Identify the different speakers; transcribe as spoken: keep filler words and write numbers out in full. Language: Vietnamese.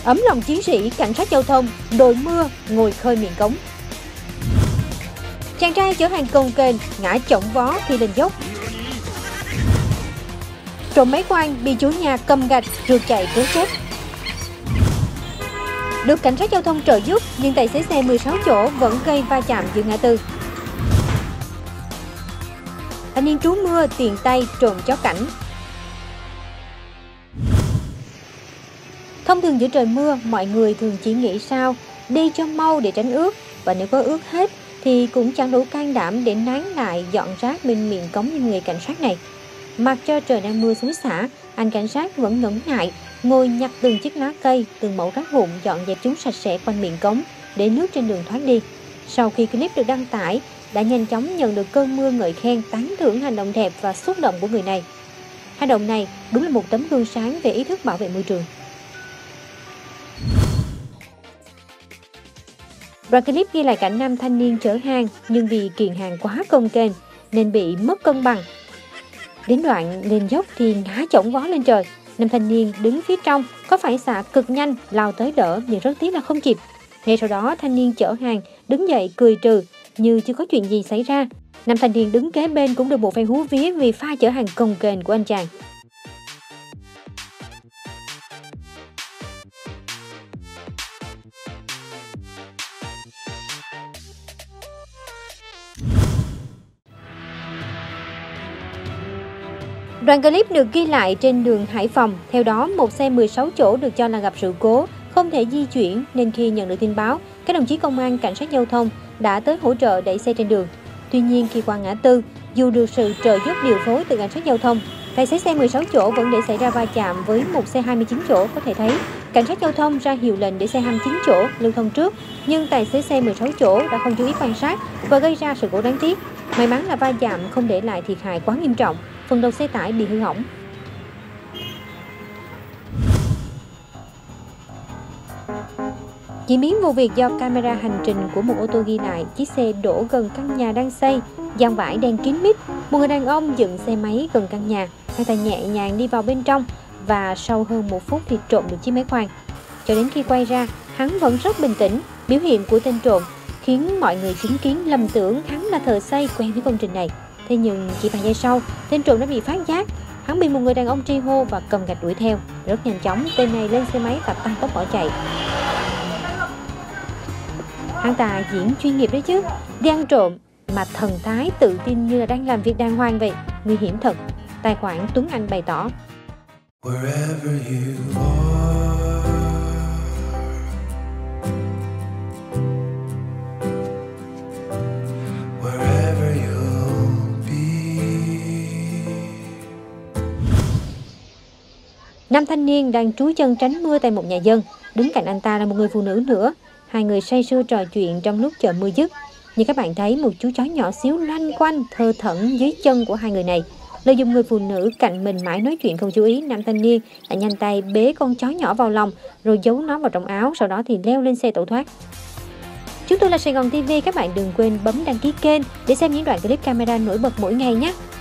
Speaker 1: Ấm lòng chiến sĩ cảnh sát giao thông, đội mưa ngồi khơi miệng cống. Chàng trai chở hàng cồng kềnh ngã chỏng vó khi lên dốc. Trộm máy khoan bị chủ nhà cầm gạch rượt chạy trốn chết. Được cảnh sát giao thông trợ giúp nhưng tài xế xe mười sáu chỗ vẫn gây va chạm giữa ngã tư. Thanh niên trú mưa tiền tay trộm chó cảnh. Thông thường giữa trời mưa, mọi người thường chỉ nghĩ sao đi cho mau để tránh ướt, và nếu có ướt hết thì cũng chẳng đủ can đảm để nán lại dọn rác bên miệng cống như người cảnh sát này. Mặc cho trời đang mưa xối xả, anh cảnh sát vẫn ngần ngại ngồi nhặt từng chiếc lá cây, từng mẩu rác vụn, dọn dẹp chúng sạch sẽ quanh miệng cống để nước trên đường thoát đi. Sau khi clip được đăng tải, đã nhanh chóng nhận được cơn mưa ngợi khen, tán thưởng hành động đẹp và xúc động của người này. Hành động này đúng là một tấm gương sáng về ý thức bảo vệ môi trường. Đoạn clip ghi lại cảnh nam thanh niên chở hàng nhưng vì kiện hàng quá cồng kềnh nên bị mất cân bằng. Đến đoạn lên dốc thì ngã chổng vó lên trời. Nam thanh niên đứng phía trong có phản xạ cực nhanh lao tới đỡ nhưng rất tiếc là không kịp. Ngay sau đó thanh niên chở hàng đứng dậy cười trừ như chưa có chuyện gì xảy ra. Nam thanh niên đứng kế bên cũng được một phen hú vía vì pha chở hàng cồng kềnh của anh chàng. Đoạn clip được ghi lại trên đường Hải Phòng. Theo đó, một xe mười sáu chỗ được cho là gặp sự cố, không thể di chuyển nên khi nhận được tin báo, các đồng chí công an cảnh sát giao thông đã tới hỗ trợ đẩy xe trên đường. Tuy nhiên khi qua ngã tư, dù được sự trợ giúp điều phối từ cảnh sát giao thông, tài xế xe mười sáu chỗ vẫn để xảy ra va chạm với một xe hai mươi chín chỗ. Có thể thấy, cảnh sát giao thông ra hiệu lệnh để xe hai mươi chín chỗ lưu thông trước, nhưng tài xế xe mười sáu chỗ đã không chú ý quan sát và gây ra sự cố đáng tiếc. May mắn là va chạm không để lại thiệt hại quá nghiêm trọng, phần đầu xe tải bị hư hỏng. Diễn biến vụ việc do camera hành trình của một ô tô ghi lại. Chiếc xe đổ gần căn nhà đang xây, giàn vải đen kín mít. Một người đàn ông dựng xe máy gần căn nhà, anh ta nhẹ nhàng đi vào bên trong và sau hơn một phút thì trộm được chiếc máy khoan. Cho đến khi quay ra, hắn vẫn rất bình tĩnh. Biểu hiện của tên trộm khiến mọi người chứng kiến lầm tưởng hắn là thợ xây quen với công trình này. Thế nhưng chỉ vài giây sau, tên trộm đã bị phát giác. Hắn bị một người đàn ông tri hô và cầm gạch đuổi theo. Rất nhanh chóng, tên này lên xe máy và tăng tốc bỏ chạy. Hắn ta diễn chuyên nghiệp đấy chứ, đi ăn trộm mà thần thái tự tin như là đang làm việc đàng hoàng vậy. Nguy hiểm thật. Tài khoản Tuấn Anh bày tỏ. Nam thanh niên đang trúi chân tránh mưa tại một nhà dân. Đứng cạnh anh ta là một người phụ nữ nữa. Hai người say sưa trò chuyện trong lúc chờ mưa dứt. Như các bạn thấy, một chú chó nhỏ xíu loanh quanh thơ thẩn dưới chân của hai người này. Lợi dụng người phụ nữ cạnh mình mãi nói chuyện không chú ý, nam thanh niên đã nhanh tay bế con chó nhỏ vào lòng rồi giấu nó vào trong áo, sau đó thì leo lên xe tẩu thoát. Chúng tôi là Sài Gòn ti vi, các bạn đừng quên bấm đăng ký kênh để xem những đoạn clip camera nổi bật mỗi ngày nhé.